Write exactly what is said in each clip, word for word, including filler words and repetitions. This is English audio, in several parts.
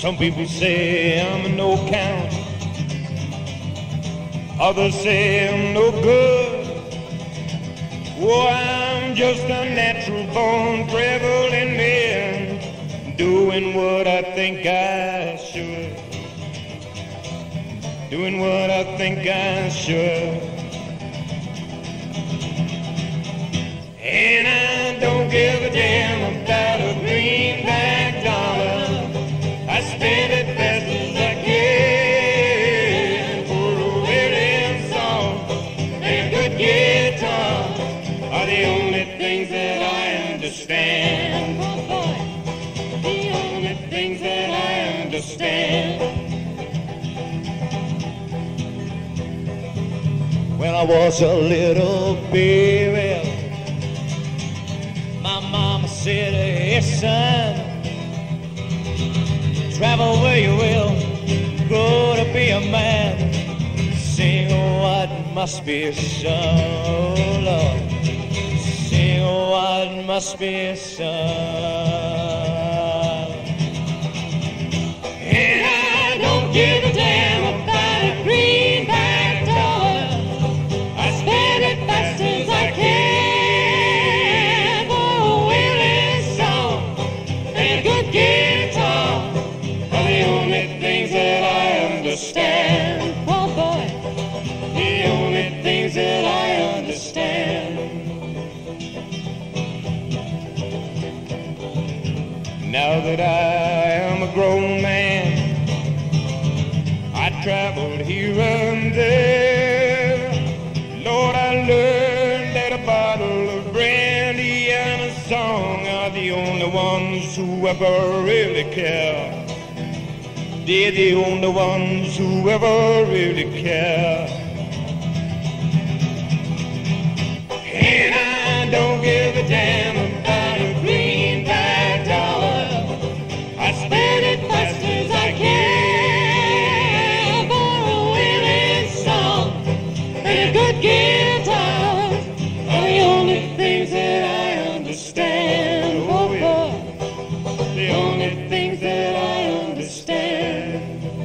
Some people say I'm a no count. Others say I'm no good. Oh, I'm just a natural born traveling man, doing what I think I should. Doing what I think I should. And I don't give a damn about a greenback dollar. I spend it best as I can for a willing song and a good guitar are the only things that I understand. Oh boy, the only things that I understand. When I was a little baby, my mama said, hey son, travel where you will, go to be a man. Sing what must be sung, Lord. Sing what must be sung. And I don't give a damn about a greenback dollar. I spend it fast as I can for a willing song and a good guitar are the only things that I understand. Oh boy, the only things that I understand. Now that I am a grown man, I traveled here and there. Lord, I learned that a bottle of brandy and a song are the only ones who ever really care. They're the only ones who ever really care. And I don't give a damn about a greenback dollar. I spend it fast as I can for a willing song and a good guitar are the only things that I understand. Oh boy, the only things that I understand.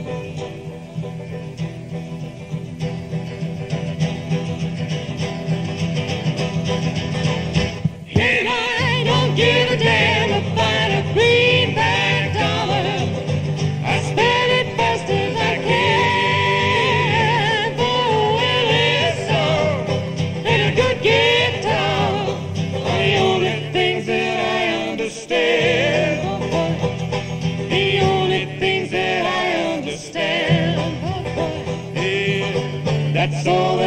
And I don't give a damn about a greenback dollar. I spend it fast as I can for a willing song and a good guitar are the only things that I understand. The only things that I understand. Yeah, that's all that